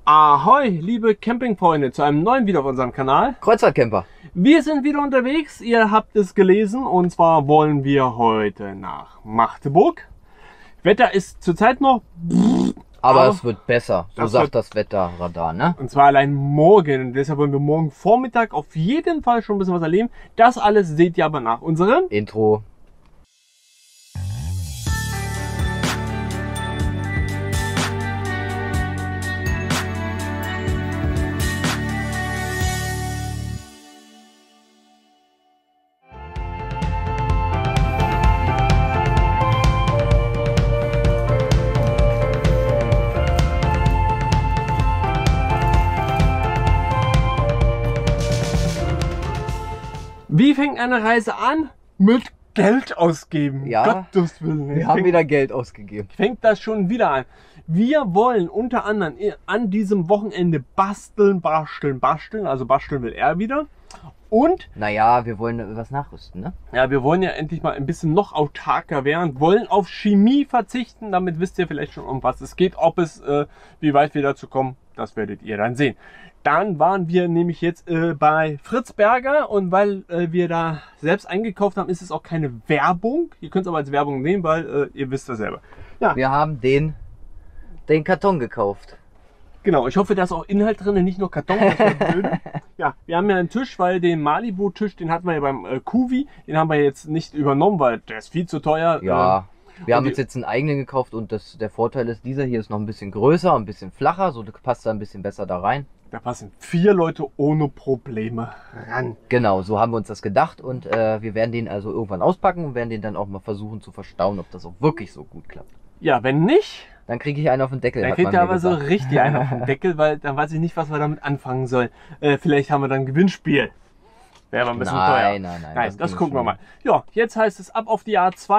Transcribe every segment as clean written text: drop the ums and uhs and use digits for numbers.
Ahoi, liebe Campingfreunde, zu einem neuen Video auf unserem Kanal. Kreuzfahrtcamper. Wir sind wieder unterwegs, ihr habt es gelesen, und zwar wollen wir heute nach Magdeburg. Wetter ist zurzeit noch... Aber es wird besser, so das sagt das Wetterradar, ne? Und zwar allein morgen, und deshalb wollen wir morgen Vormittag auf jeden Fall schon ein bisschen was erleben. Das alles seht ihr aber nach unserem Intro. Wie fängt eine Reise an? Mit Geld ausgeben. Ja, Gottes Willen. Wir haben wieder Geld ausgegeben. Fängt das schon wieder an. Wir wollen unter anderem an diesem Wochenende basteln. Also basteln will er wieder. Und, Naja, wir wollen was nachrüsten, ne? ja, wir wollen ja endlich mal ein bisschen noch autarker werden. Wollen auf Chemie verzichten. Damit wisst ihr vielleicht schon, um was es geht. Ob es, wie weit wir dazu kommen, das werdet ihr dann sehen. Dann waren wir nämlich jetzt bei Fritz Berger, und weil wir da selbst eingekauft haben, ist es auch keine Werbung. Ihr könnt es aber als Werbung nehmen, weil ihr wisst das selber. Ja, Wir haben den Karton gekauft. genau. Ich hoffe, da ist auch Inhalt drin, nicht nur Karton. Das wäre blöd. Ja, wir haben ja einen Tisch, weil den Malibu-Tisch, den hatten wir ja beim Kuvi. Den haben wir jetzt nicht übernommen, weil der ist viel zu teuer. Ja, wir haben und uns jetzt einen eigenen gekauft und der Vorteil ist, dieser hier ist noch ein bisschen größer, ein bisschen flacher, so passt da ein bisschen besser da rein. Da passen 4 Leute ohne Probleme ran. Genau, so haben wir uns das gedacht und wir werden den also irgendwann auspacken und werden den dann auch mal versuchen zu verstauen, ob das auch wirklich so gut klappt. Ja, wenn nicht, Dann kriege ich einen auf den Deckel. dann hat kriegt man er mir aber so gesagt. richtig einen auf den Deckel, weil dann weiß ich nicht, was wir damit anfangen sollen. Vielleicht haben wir dann ein Gewinnspiel. Wäre aber ein bisschen teuer. Nein, Das gucken wir mal. Ja, jetzt heißt es ab auf die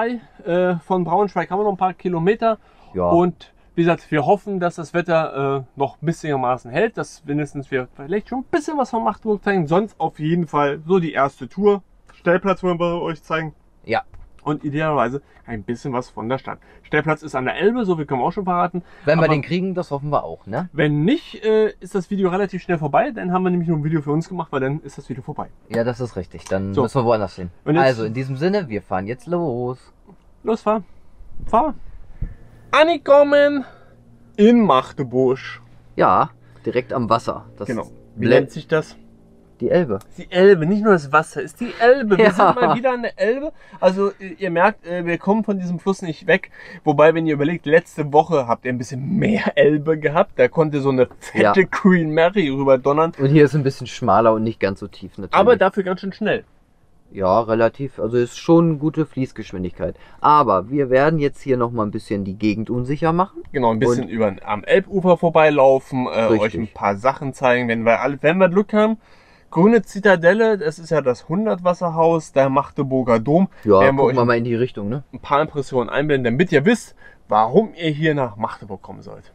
A2. Von Braunschweig haben wir noch ein paar Kilometer. Ja. Und wie gesagt, wir hoffen, dass das Wetter noch ein bisschen hält, dass mindestens wir vielleicht schon ein bisschen was von Magdeburg zeigen. Sonst auf jeden Fall so die erste Tour. Stellplatz wollen wir euch zeigen. Ja, Und idealerweise ein bisschen was von der Stadt. Stellplatz ist an der Elbe, so viel können wir auch schon verraten. wenn wir Aber den kriegen, das hoffen wir auch, ne? wenn nicht, ist das Video relativ schnell vorbei. Dann haben wir nämlich nur ein Video für uns gemacht, weil dann ist das Video vorbei. Ja, das ist richtig. Dann So. müssen wir woanders hin. Und jetzt- Also, in diesem Sinne, wir fahren jetzt los. Los, fahr. Fahr. Angekommen in Magdeburg. Ja, direkt am Wasser. Das Genau. ist Wie nennt sich das? die Elbe. Die Elbe, nicht nur das Wasser, ist die Elbe. Wir Ja. sind mal wieder an der Elbe. Also ihr merkt, wir kommen von diesem Fluss nicht weg. Wobei, wenn ihr überlegt, letzte Woche habt ihr ein bisschen mehr Elbe gehabt. Da konnte so eine fette Ja. Queen Mary rüberdonnern. Und hier ist ein bisschen schmaler und nicht ganz so tief natürlich. Aber dafür ganz schön schnell. ja, relativ. Also ist schon gute Fließgeschwindigkeit. Aber wir werden jetzt hier noch mal ein bisschen die Gegend unsicher machen. Genau, ein bisschen am Elbufer vorbeilaufen, Richtig. euch ein paar Sachen zeigen, wenn wir Glück haben. Grüne Zitadelle, das ist ja das 100-Wasserhaus, der Magdeburger Dom. Ja, Werden wir gucken euch wir mal in die Richtung, ne? ein paar Impressionen einblenden, damit ihr wisst, warum ihr hier nach Magdeburg kommen sollt.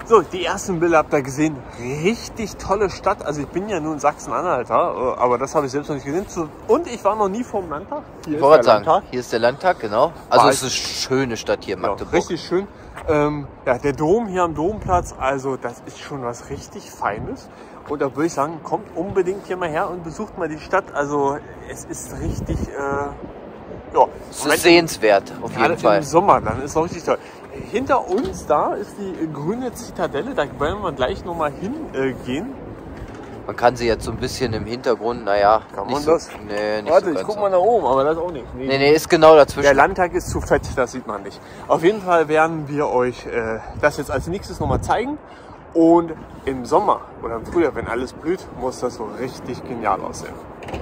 So, die ersten Bilder habt ihr gesehen. Richtig tolle Stadt. Also ich bin ja nun Sachsen-Anhalter, aber das habe ich selbst noch nicht gesehen. Und ich war noch nie vorm Landtag. Hier ist der Landtag. Hier ist der Landtag, genau. Also es ist eine schöne Stadt hier in Magdeburg. Ja, richtig schön. Ja, der Dom hier am Domplatz, also das ist schon was richtig Feines. Und da würde ich sagen, kommt unbedingt hier mal her und besucht mal die Stadt. Also es ist richtig, ja. Es ist sehenswert, auf jeden Fall. Im Sommer, dann ist es auch richtig toll. Hinter uns da ist die grüne Zitadelle, da werden wir gleich nochmal hingehen. Man kann sie jetzt so ein bisschen im Hintergrund, naja. Kann man das? Nee, nicht Warte, so ich ganz guck mal nach oben, aber das ist auch nicht. Nee, ist genau dazwischen. Der Landtag ist zu fett, das sieht man nicht. Auf jeden Fall werden wir euch das jetzt als nächstes nochmal zeigen. Und im Sommer oder im Frühjahr, wenn alles blüht, muss das so richtig genial aussehen.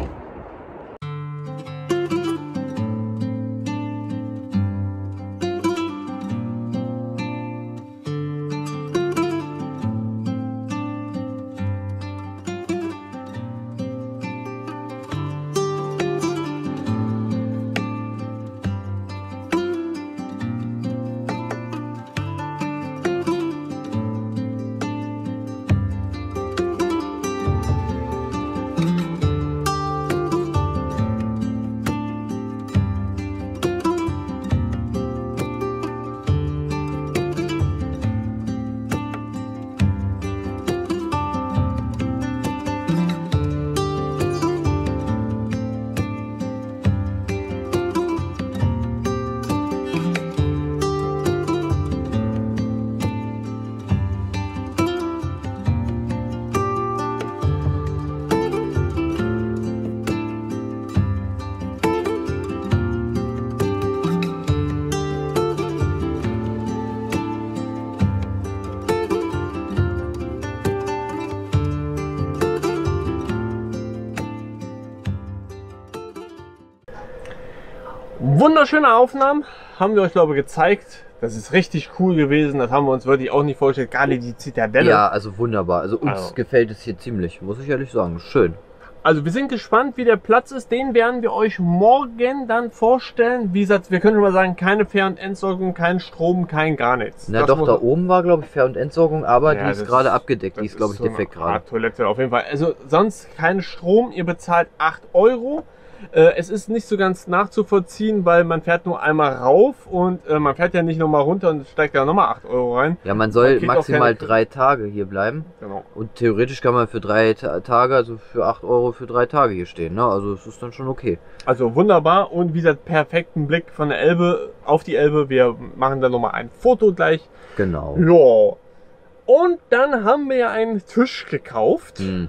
Wunderschöne Aufnahmen haben wir euch, glaube ich, gezeigt. Das ist richtig cool gewesen. Das haben wir uns wirklich auch nicht vorgestellt. Gerade die Zitadelle. Ja, also wunderbar. Also uns gefällt es hier ziemlich, muss ich ehrlich sagen. Schön. Also wir sind gespannt, wie der Platz ist. Den werden wir euch morgen dann vorstellen. Wie gesagt, wir können schon mal sagen, keine Fähr- und Entsorgung, kein Strom, kein gar nichts. Na doch, da oben war, glaube ich, Fähr- und Entsorgung, aber ja, die ist gerade abgedeckt. Die ist, glaube ich, so defekt gerade. Toilette auf jeden Fall. Also sonst kein Strom. Ihr bezahlt 8 Euro. Es ist nicht so ganz nachzuvollziehen, weil man fährt nur einmal rauf und man fährt ja nicht nochmal runter und steigt da nochmal 8 Euro rein. Ja, man soll maximal 3 Tage hier bleiben. Genau. Und theoretisch kann man für 3 Tage, also für 8 Euro für 3 Tage hier stehen. Ne? Also es ist dann schon okay. Also wunderbar und wie gesagt, perfekten Blick von der Elbe auf die Elbe. Wir machen da nochmal ein Foto gleich. Genau. Ja. Und dann haben wir ja einen Tisch gekauft. Hm.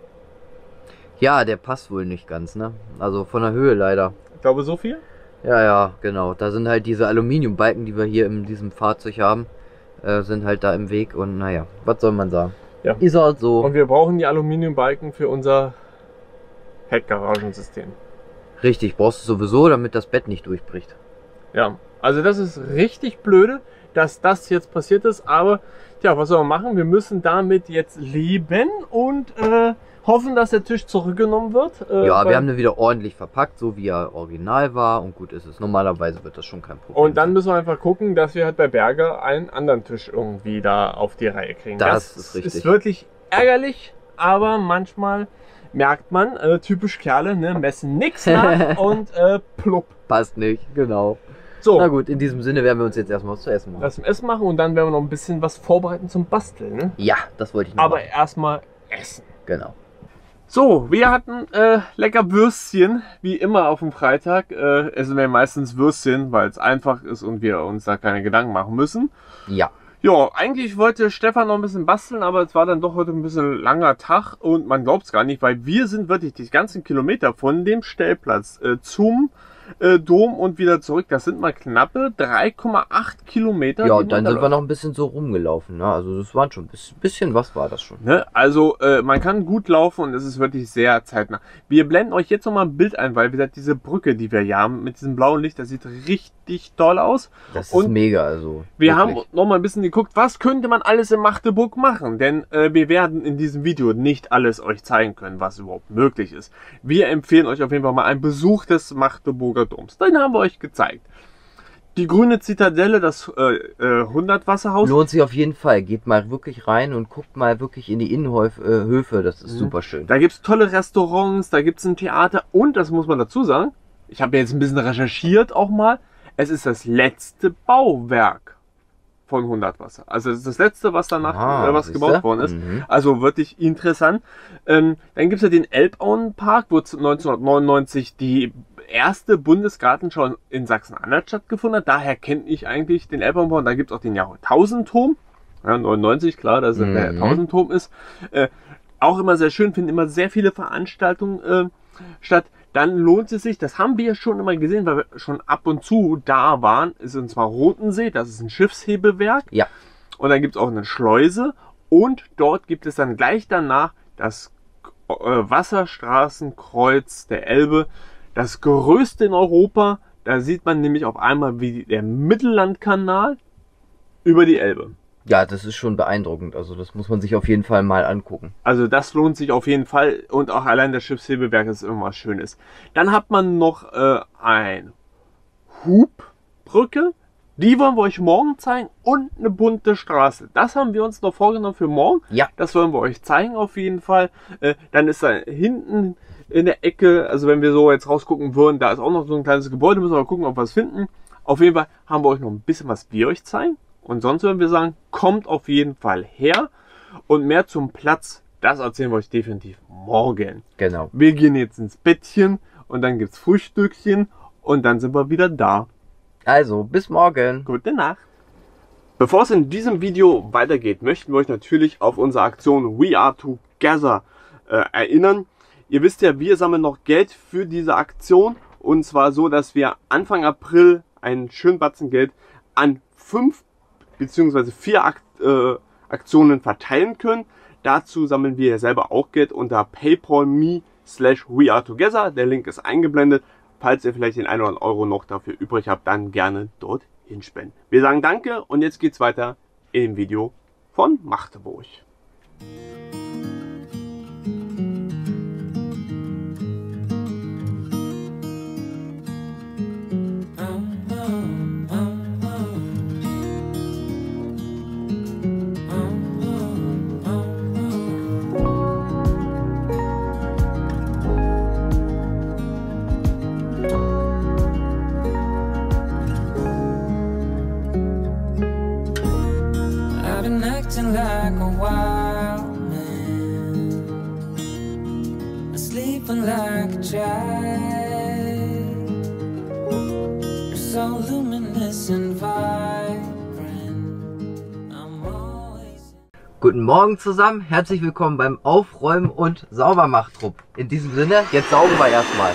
Ja, der passt wohl nicht ganz, ne? Also von der Höhe leider. Ich glaube so viel? Ja, genau. Da sind halt diese Aluminiumbalken, die wir hier in diesem Fahrzeug haben, sind halt da im Weg und naja, was soll man sagen? Ja. Ist halt so. Und wir brauchen die Aluminiumbalken für unser Heckgaragensystem. Richtig, brauchst du sowieso, damit das Bett nicht durchbricht. Ja, also das ist richtig blöde, dass das jetzt passiert ist, aber ja, was soll man machen? Wir müssen damit jetzt leben und hoffen, dass der Tisch zurückgenommen wird. Ja, wir haben den wieder ordentlich verpackt, so wie er original war und gut ist es. Normalerweise wird das schon kein Problem Und dann müssen wir einfach gucken, dass wir halt bei Berger einen anderen Tisch irgendwie da auf die Reihe kriegen. Das ist richtig. Ist wirklich ärgerlich, aber manchmal merkt man, typisch Kerle, ne, messen nichts nach und plupp. Passt nicht, genau. So. Na gut, in diesem Sinne werden wir uns jetzt erstmal was zu essen machen. Das zum Essen machen und dann werden wir noch ein bisschen was vorbereiten zum Basteln. Ne? Ja, das wollte ich noch Aber machen. erstmal essen. Genau. So, wir hatten lecker Würstchen, wie immer auf dem Freitag. Essen wir meistens Würstchen, weil es einfach ist und wir uns da keine Gedanken machen müssen. Ja. Ja, eigentlich wollte Stefan noch ein bisschen basteln, aber es war dann doch heute ein bisschen langer Tag und man glaubt es gar nicht, weil wir sind wirklich die ganzen Kilometer von dem Stellplatz zum Dom und wieder zurück. Das sind mal knappe 3,8 Kilometer. Ja, und dann sind wir noch ein bisschen so rumgelaufen. Ne? Also das waren schon ein bisschen was war das schon. Ne? Also man kann gut laufen und es ist wirklich sehr zeitnah. Wir blenden euch jetzt noch mal ein Bild ein, weil wie gesagt, diese Brücke, die wir hier haben mit diesem blauen Licht, das sieht richtig toll aus. Das ist mega. Also wir haben noch mal ein bisschen geguckt, was könnte man alles in Magdeburg machen, denn wir werden in diesem Video nicht alles euch zeigen können, was überhaupt möglich ist. Wir empfehlen euch auf jeden Fall mal einen Besuch des Magdeburger Doms. Den haben wir euch gezeigt. Die grüne Zitadelle, das 100 Wasserhaus. Lohnt sich auf jeden Fall. Geht mal wirklich rein und guckt mal wirklich in die Innenhöfe. Das ist super schön. Da gibt es tolle Restaurants, da gibt es ein Theater und, das muss man dazu sagen, ich habe jetzt ein bisschen recherchiert auch mal, es ist das letzte Bauwerk von 100 Wasser. Also es ist das letzte, was danach was gebaut worden ist. Also wirklich interessant. Dann gibt es ja den Elbauenpark, wo 1999 die erste Bundesgartenschau in Sachsen-Anhalt stattgefunden hat. Daher kenne ich eigentlich den Elbauenpark. Da gibt es auch den Jahrtausendturm. Ja, 99, klar, dass es der Jahrtausendturm ist. Auch immer sehr schön, finden immer sehr viele Veranstaltungen statt. Dann lohnt es sich, das haben wir schon immer gesehen, weil wir schon ab und zu da waren, ist und zwar Rotensee, das ist ein Schiffshebewerk. Ja. Und dann gibt es auch eine Schleuse und dort gibt es dann gleich danach das Wasserstraßenkreuz der Elbe, das größte in Europa. Da sieht man nämlich auf einmal, wie der Mittellandkanal über die Elbe. Ja, das ist schon beeindruckend. Also das muss man sich auf jeden Fall mal angucken. Also das lohnt sich auf jeden Fall und auch allein das Schiffshebewerk ist irgendwas Schönes. Dann hat man noch eine Hubbrücke. Die wollen wir euch morgen zeigen und eine bunte Straße. Das haben wir uns noch vorgenommen für morgen. Ja. Das wollen wir euch zeigen auf jeden Fall. Dann ist da hinten in der Ecke, also wenn wir so jetzt rausgucken würden, da ist auch noch so ein kleines Gebäude. Müssen wir mal gucken, ob wir es finden. Auf jeden Fall haben wir euch noch ein bisschen was wir euch zeigen. Und sonst würden wir sagen, kommt auf jeden Fall her. Und mehr zum Platz, das erzählen wir euch definitiv morgen. Genau. Wir gehen jetzt ins Bettchen und dann gibt's Frühstückchen und dann sind wir wieder da. Also, bis morgen. Gute Nacht. Bevor es in diesem Video weitergeht, möchten wir euch natürlich auf unsere Aktion We Are Together erinnern. Ihr wisst ja, wir sammeln noch Geld für diese Aktion. Und zwar so, dass wir Anfang April einen schönen Batzen Geld an 5 bzw. 4 Aktionen verteilen können. Dazu sammeln wir ja selber auch Geld unter paypal.me/wearetogether. Der Link ist eingeblendet. Falls ihr vielleicht den 1 oder 2 Euro noch dafür übrig habt, dann gerne dort hinspenden. Wir sagen danke und jetzt geht's weiter im Video von Magdeburg. Acting like a wild man, sleeping like a child. You're so luminous and vibrant. I'm always... Guten Morgen zusammen, herzlich willkommen beim Aufräumen und Saubermachtrupp. In diesem Sinne, jetzt saugen wir erstmal.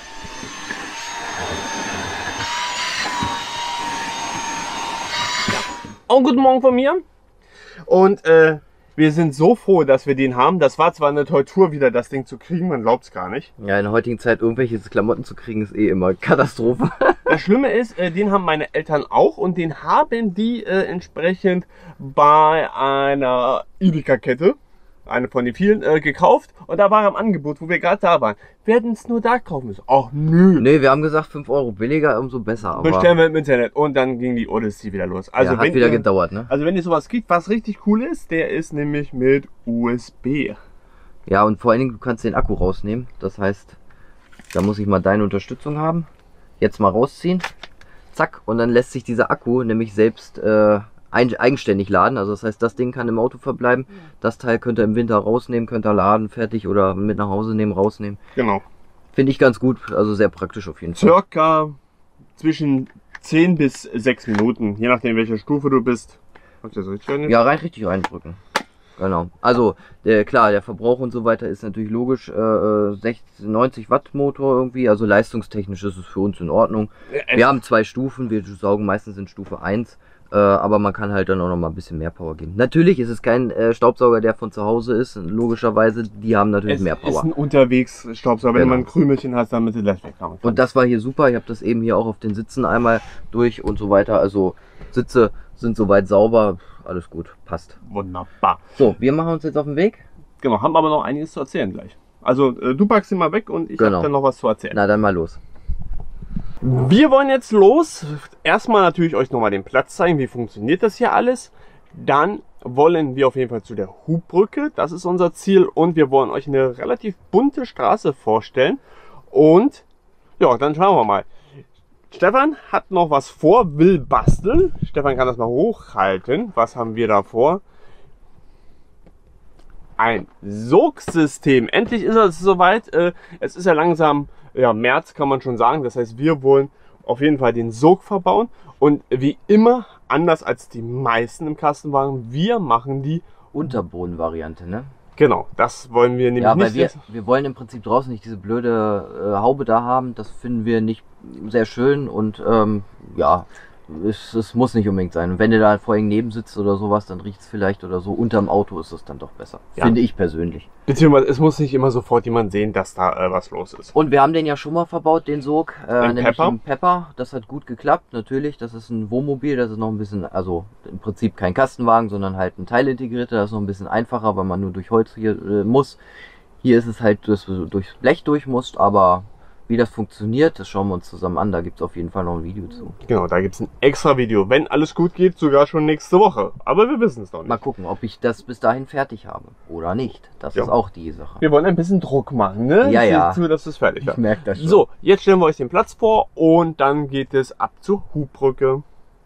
Auch guten Morgen von mir. Und wir sind so froh, dass wir den haben. Das war zwar eine Tortur, wieder das Ding zu kriegen, man glaubt es gar nicht. Ja, in der heutigen Zeit irgendwelche Klamotten zu kriegen, ist eh immer Katastrophe. Das Schlimme ist, den haben meine Eltern auch und den haben die entsprechend bei einer Edeka-Kette, eine von den vielen, gekauft. Und da war er im Angebot, wo wir gerade da waren. Werden es nur da kaufen müssen? Ach nö. Nee, wir haben gesagt 5 Euro billiger, umso besser. Aber bestellen wir im Internet und dann ging die Odyssey wieder los. Also ja, hat wieder gedauert, ne? Also wenn ihr sowas kriegt, was richtig cool ist, der ist nämlich mit USB. Ja, und vor allen Dingen, du kannst den Akku rausnehmen. Das heißt, da muss ich mal deine Unterstützung haben. Jetzt mal rausziehen. Zack. Und dann lässt sich dieser Akku nämlich selbst eigenständig laden. Also das heißt, das Ding kann im Auto verbleiben. Das Teil könnt ihr im Winter rausnehmen, könnt ihr laden, fertig oder mit nach Hause nehmen, rausnehmen. Genau. Finde ich ganz gut, also sehr praktisch auf jeden Fall. Circa zwischen 10 bis 6 Minuten, je nachdem welcher Stufe du bist. Hast du das richtig? Ja, richtig reindrücken. Genau. Also klar, der Verbrauch und so weiter ist natürlich logisch. 90 Watt Motor irgendwie, also leistungstechnisch ist es für uns in Ordnung. Wir haben 2 Stufen, wir saugen meistens in Stufe 1. Aber man kann halt dann auch noch mal ein bisschen mehr Power geben. Natürlich ist es kein Staubsauger, der von zu Hause ist. Logischerweise, die haben natürlich mehr Power. Es ist ein Unterwegs-Staubsauger, wenn man ein Krümelchen hat, damit du das weghaben kannst. Und das war hier super. Ich habe das eben hier auch auf den Sitzen einmal durch und so weiter. Also Sitze sind soweit sauber. Alles gut, passt. Wunderbar. So, wir machen uns jetzt auf den Weg. Genau, haben aber noch einiges zu erzählen gleich. Also du packst ihn mal weg und ich habe dann noch was zu erzählen. Na, dann mal los. Wir wollen jetzt los. Erstmal natürlich euch nochmal den Platz zeigen, wie funktioniert das hier alles. Dann wollen wir auf jeden Fall zu der Hubbrücke, das ist unser Ziel. Und wir wollen euch eine relativ bunte Straße vorstellen. Und ja, dann schauen wir mal. Stefan hat noch was vor, will basteln. Stefan kann das mal hochhalten. Was haben wir da vor? Ein Sogsystem. Endlich ist es soweit. Es ist ja langsam März, kann man schon sagen. Das heißt, wir wollen auf jeden Fall den Sog verbauen. Und wie immer, anders als die meisten im Kastenwagen, wir machen die Unterboden-Variante, ne? Genau, das wollen wir nämlich ja, nicht. Weil wir wollen im Prinzip draußen nicht diese blöde Haube da haben. Das finden wir nicht sehr schön und ja, es muss nicht unbedingt sein. Und wenn du da vorhin neben sitzt oder sowas, dann riecht es vielleicht oder so. Unterm Auto ist es dann doch besser. Ja. Finde ich persönlich. Beziehungsweise es muss nicht immer sofort jemand sehen, dass da was los ist. Und wir haben den ja schon mal verbaut, den Sog. Nämlich den Pepper. Das hat gut geklappt, natürlich. Das ist ein Wohnmobil, das ist noch ein bisschen, also im Prinzip kein Kastenwagen, sondern halt ein teilintegrierter. Das ist noch ein bisschen einfacher, weil man nur durch Holz hier muss. Hier ist es halt, dass du durchs Blech durch musst, aber wie das funktioniert, das schauen wir uns zusammen an. Da gibt es auf jeden Fall noch ein Video zu. Genau, da gibt es ein extra Video. Wenn alles gut geht, sogar schon nächste Woche. Aber wir wissen es noch nicht. Mal gucken, ob ich das bis dahin fertig habe oder nicht. Das ist auch die Sache. Wir wollen ein bisschen Druck machen, ne? Ja, ja. Zu, dass es fertig wird. Ich merke das schon. So, jetzt stellen wir euch den Platz vor und dann geht es ab zur Hubbrücke.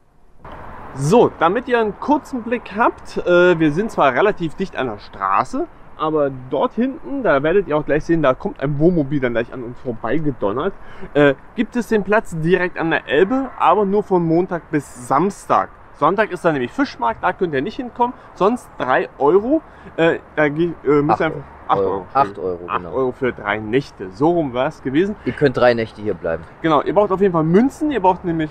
So, damit ihr einen kurzen Blick habt, wir sind zwar relativ dicht an der Straße, aber dort hinten, da werdet ihr auch gleich sehen, da kommt ein Wohnmobil dann gleich an uns vorbei gedonnert. Gibt es den Platz direkt an der Elbe, aber nur von Montag bis Samstag. Sonntag ist da nämlich Fischmarkt, da könnt ihr nicht hinkommen, sonst 3 Euro. Da müsst ihr einfach 8 Euro. 8 Euro, 8 genau. Euro für 3 Nächte. So rum war es gewesen. Ihr könnt 3 Nächte hier bleiben. Genau, ihr braucht auf jeden Fall Münzen. Ihr braucht nämlich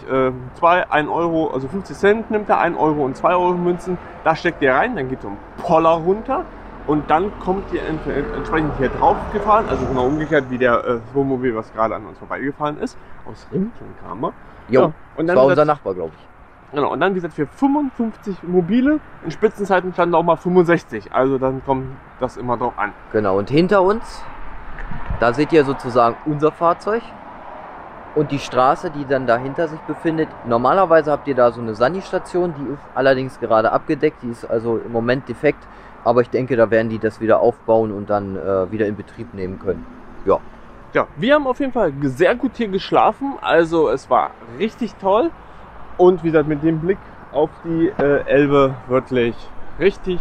1 Euro, also 50 Cent nimmt er, 1 Euro und 2 Euro Münzen. Da steckt ihr rein, dann geht so ein Poller runter. Und dann kommt ihr entsprechend hier drauf gefahren, also genau umgekehrt wie der Wohnmobil, was gerade an uns vorbeigefahren ist. Aus Rimchen kam er. Jo, ja, und dann das war unser Nachbar, glaube ich. Genau, und dann wie gesagt für 55 Mobile, in Spitzenzeiten standen auch mal 65, also dann kommt das immer drauf an. Genau, und hinter uns, da seht ihr sozusagen unser Fahrzeug und die Straße, die dann dahinter sich befindet. Normalerweise habt ihr da so eine Sani-Station, die ist allerdings gerade abgedeckt, die ist also im Moment defekt. Aber ich denke, da werden die das wieder aufbauen und dann wieder in Betrieb nehmen können. Ja. Ja, wir haben auf jeden Fall sehr gut hier geschlafen. Also es war richtig toll. Und wie gesagt, mit dem Blick auf die Elbe wirklich richtig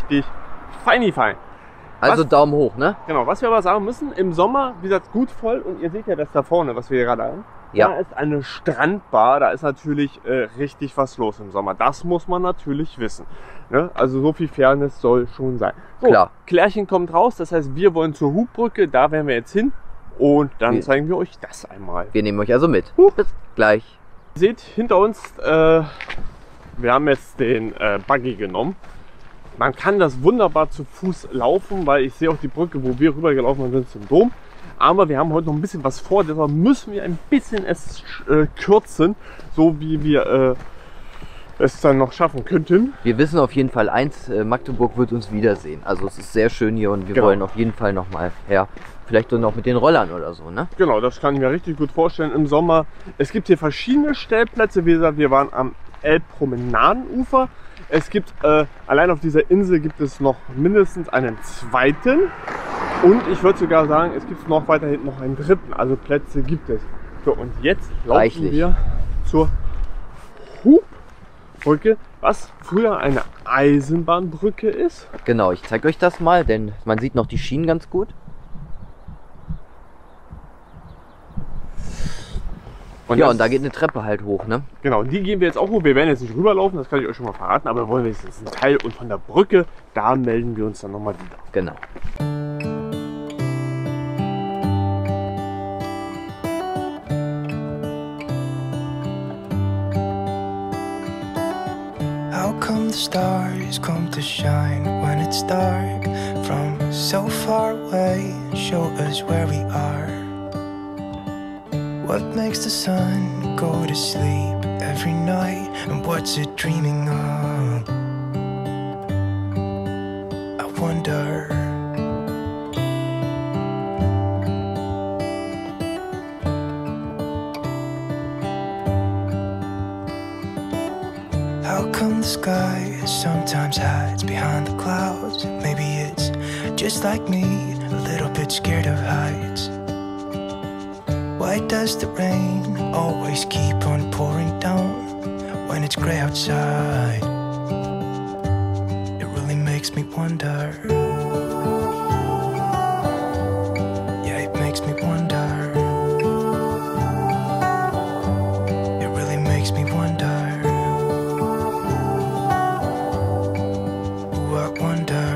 feini fein. Also Daumen hoch, ne? Genau, was wir aber sagen müssen, im Sommer, wie gesagt, gut voll. Und ihr seht ja das da vorne, was wir hier gerade haben. Ja. Da ist eine Strandbar, da ist natürlich richtig was los im Sommer. Das muss man natürlich wissen. Ne? Also so viel Fairness soll schon sein. So, klar. Klärchen kommt raus, das heißt, wir wollen zur Hubbrücke, da werden wir jetzt hin. Und dann zeigen wir euch das einmal. Wir nehmen euch also mit. Bis gleich. Ihr seht hinter uns, wir haben jetzt den Buggy genommen. Man kann das wunderbar zu Fuß laufen, weil ich sehe auch die Brücke, wo wir rübergelaufen sind zum Dom. Aber wir haben heute noch ein bisschen was vor, deshalb müssen wir ein bisschen es kürzen, so wie wir es dann noch schaffen könnten. Wir wissen auf jeden Fall eins, Magdeburg wird uns wiedersehen. Also es ist sehr schön hier und wir wollen auf jeden Fall noch mal her. Vielleicht dann noch mit den Rollern oder so, ne? Genau, das kann ich mir richtig gut vorstellen im Sommer. Es gibt hier verschiedene Stellplätze. Wie gesagt, wir waren am Elbpromenadenufer. Es gibt, allein auf dieser Insel gibt es noch mindestens einen zweiten. Und ich würde sogar sagen, es gibt noch weiter hinten noch einen dritten. Also Plätze gibt es. So, und jetzt laufen wir zur Hubbrücke, was früher eine Eisenbahnbrücke ist. Genau, ich zeige euch das mal, denn man sieht noch die Schienen ganz gut. Und ja, und da geht eine Treppe halt hoch, ne? Genau, die gehen wir jetzt auch hoch. Wir werden jetzt nicht rüberlaufen, das kann ich euch schon mal verraten, aber wir wollen jetzt einen Teil und von der Brücke, da melden wir uns dann nochmal wieder. Genau. How come the stars come to shine when it's dark from so far away? Show us where we are. What makes the sun go to sleep every night, and what's it dreaming of? I wonder. How come the sky sometimes hides behind the clouds? Maybe it's just like me, a little bit scared of heights. Why does the rain always keep on pouring down when it's gray outside? It really makes me wonder. Yeah, it makes me wonder. It really makes me wonder. Ooh, I wonder.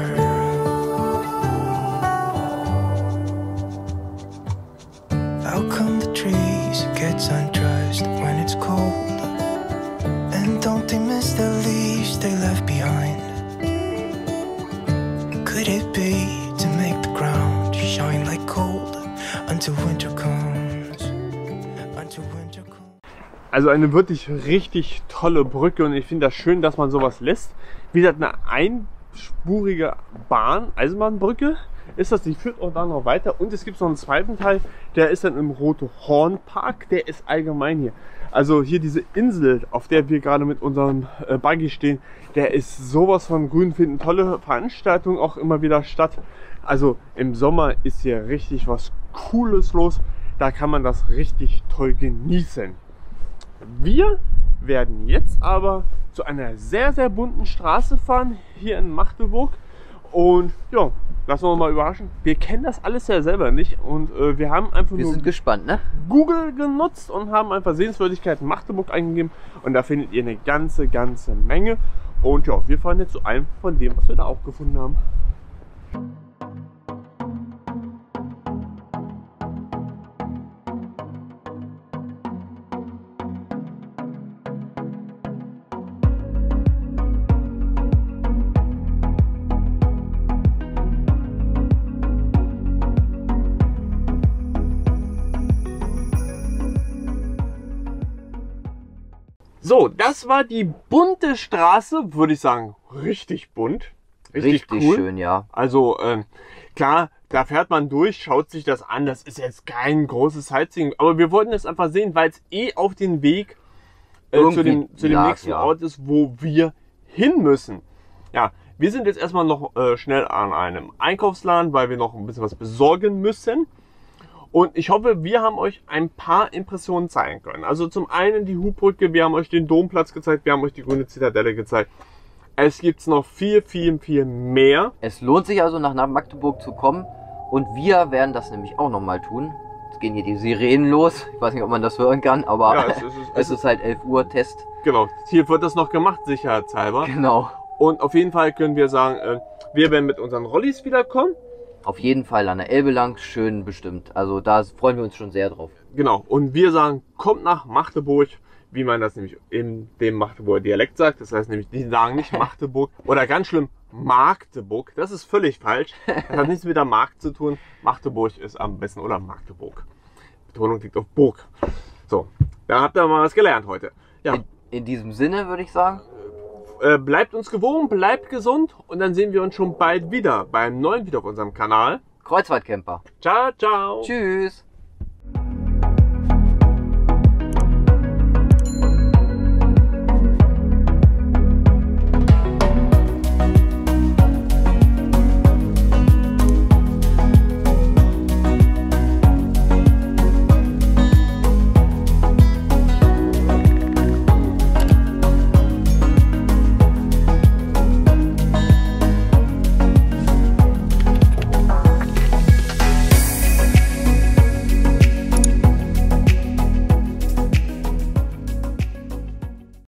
How come the trees gets undressed when it's cold? And don't they miss the leaves they left behind? Could it be to make the ground shine like gold until winter comes? Until winter comes. Also eine wirklich richtig tolle Brücke und ich finde das schön, dass man sowas lässt. Wie gesagt, eine einspurige Eisenbahnbrücke ist das, die führt auch da noch weiter und es gibt noch einen zweiten Teil, der ist dann im Rote Horn Park, der ist allgemein hier. Also hier diese Insel, auf der wir gerade mit unserem Buggy stehen, der ist sowas von grün, finden tolle Veranstaltungen auch immer wieder statt. Also im Sommer ist hier richtig was Cooles los, da kann man das richtig toll genießen. Wir werden jetzt aber zu einer sehr, sehr bunten Straße fahren, hier in Magdeburg. Und ja, lassen wir uns mal überraschen. Wir kennen das alles ja selber nicht. Und wir haben einfach Wir nur sind gespannt, ne? Google genutzt und haben einfach Sehenswürdigkeiten Magdeburg eingegeben. Und da findet ihr eine ganze Menge. Und ja, wir fahren jetzt zu einem von dem, was wir da auch gefunden haben. So, das war die bunte Straße, würde ich sagen, richtig bunt. Richtig cool. Schön, ja. Also, klar, da fährt man durch, schaut sich das an. Das ist jetzt kein großes Sightseeing, aber wir wollten es einfach sehen, weil es auf den Weg zu dem nächsten Ort ist, wo wir hin müssen. Ja, wir sind jetzt erstmal noch schnell an einem Einkaufsladen, weil wir noch ein bisschen was besorgen müssen. Und ich hoffe, wir haben euch ein paar Impressionen zeigen können. Also zum einen die Hubbrücke, wir haben euch den Domplatz gezeigt, wir haben euch die grüne Zitadelle gezeigt. Es gibt noch viel mehr. Es lohnt sich also nach Magdeburg zu kommen und wir werden das nämlich auch nochmal tun. Jetzt gehen hier die Sirenen los. Ich weiß nicht, ob man das hören kann, aber ja, es ist halt 11 Uhr Test. Genau, hier wird das noch gemacht, sicherheitshalber. Genau. Und auf jeden Fall können wir sagen, wir werden mit unseren Rollis wiederkommen. Auf jeden Fall an der Elbe lang, schön bestimmt. Also da freuen wir uns schon sehr drauf. Genau, und wir sagen, kommt nach Magdeburg, wie man das nämlich in dem Magdeburger Dialekt sagt. Das heißt nämlich, die sagen nicht Magdeburg oder ganz schlimm Magdeburg. Das ist völlig falsch. Das hat nichts mit der Markt zu tun. Magdeburg ist am besten oder Magdeburg. Betonung liegt auf Burg. So, da habt ihr mal was gelernt heute. Ja. In diesem Sinne würde ich sagen, bleibt uns gewogen, bleibt gesund und dann sehen wir uns schon bald wieder beim neuen Video auf unserem Kanal. Kreuzfahrtcamper. Ciao, ciao. Tschüss.